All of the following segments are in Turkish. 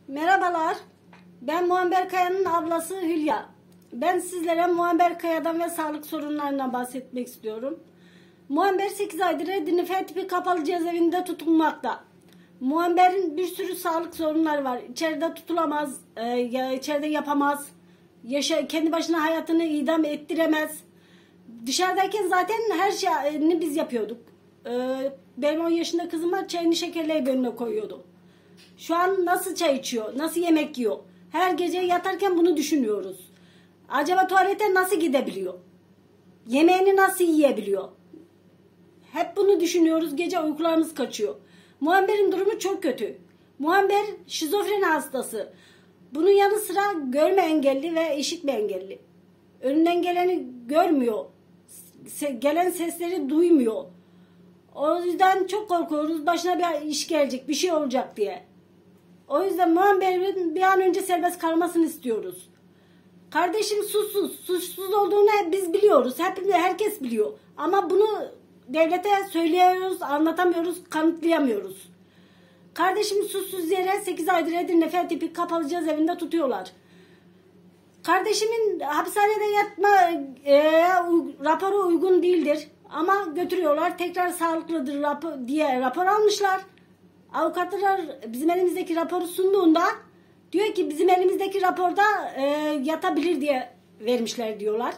Merhabalar, ben Muamber Kaya'nın ablası Hülya. Ben sizlere Muamber Kaya'dan ve sağlık sorunlarından bahsetmek istiyorum. Muamber 8 aydır Edirne F tipi kapalı cezaevinde tutulmakta. Muamber'in bir sürü sağlık sorunları var. İçeride tutulamaz, içeride yapamaz, kendi başına hayatını idam ettiremez. Dışarıdayken zaten her şeyini biz yapıyorduk. Benim 10 yaşında kızım var, çayını şekerleyip önüne koyuyordu. Şu an nasıl çay içiyor, nasıl yemek yiyor? Her gece yatarken bunu düşünüyoruz. Acaba tuvalete nasıl gidebiliyor? Yemeğini nasıl yiyebiliyor? Hep bunu düşünüyoruz, gece uykularımız kaçıyor. Muamber'in durumu çok kötü. Muamber şizofreni hastası. Bunun yanı sıra görme engelli ve işitme engelli. Önünden geleni görmüyor. Gelen sesleri duymuyor. O yüzden çok korkuyoruz. Başına bir iş gelecek, bir şey olacak diye. O yüzden Muamber'in bir an önce serbest kalmasını istiyoruz. Kardeşim suçsuz olduğunu biz biliyoruz. Herkes biliyor. Ama bunu devlete söyleyemiyoruz, anlatamıyoruz, kanıtlayamıyoruz. Kardeşim suçsuz yere 8 aydır Edirne F tipi kapalı cezaevinde tutuyorlar. Kardeşimin hapishanede yatma raporu uygun değildir. Ama götürüyorlar, tekrar sağlıklıdır diye rapor almışlar. Avukatlar bizim elimizdeki raporu sunduğunda diyor ki bizim elimizdeki raporda yatabilir diye vermişler diyorlar.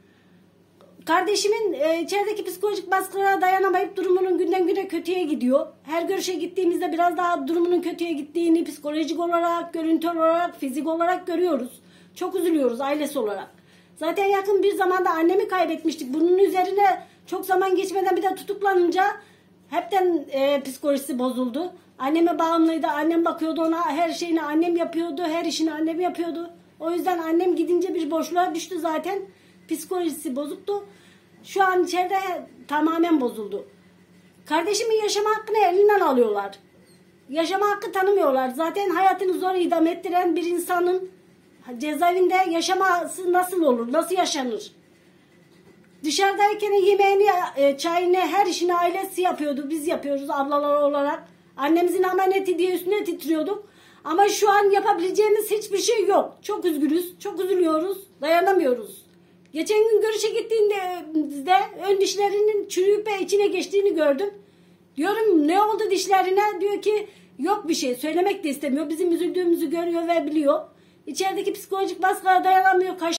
Kardeşimin içerideki psikolojik baskılara dayanamayıp durumunun günden güne kötüye gidiyor. Her görüşe gittiğimizde biraz daha durumunun kötüye gittiğini psikolojik olarak, görüntü olarak, fizik olarak görüyoruz. Çok üzülüyoruz ailesi olarak. Zaten yakın bir zamanda annemi kaybetmiştik. Bunun üzerine çok zaman geçmeden bir de tutuklanınca hepten psikolojisi bozuldu. Anneme bağımlıydı. Annem bakıyordu ona. Her şeyini annem yapıyordu. Her işini annem yapıyordu. O yüzden annem gidince bir boşluğa düştü zaten. Psikolojisi bozuktu. Şu an içeride tamamen bozuldu. Kardeşimin yaşama hakkını elinden alıyorlar. Yaşama hakkı tanımıyorlar. Zaten hayatını zor idame ettiren bir insanın cezaevinde yaşaması nasıl olur? Nasıl yaşanır? Dışarıdayken yemeğini, çayını, her işini ailesi yapıyordu. Biz yapıyoruz ablalar olarak. Annemizin amaneti diye üstüne titriyorduk. Ama şu an yapabileceğimiz hiçbir şey yok. Çok üzgünüz, çok üzülüyoruz, dayanamıyoruz. Geçen gün görüşe gittiğimde ön dişlerinin çürüyüp ve içine geçtiğini gördüm. Diyorum ne oldu dişlerine? Diyor ki yok bir şey. Söylemek de istemiyor. Bizim üzüldüğümüzü görüyor ve biliyor. İçerideki psikolojik baskıya dayanamıyor.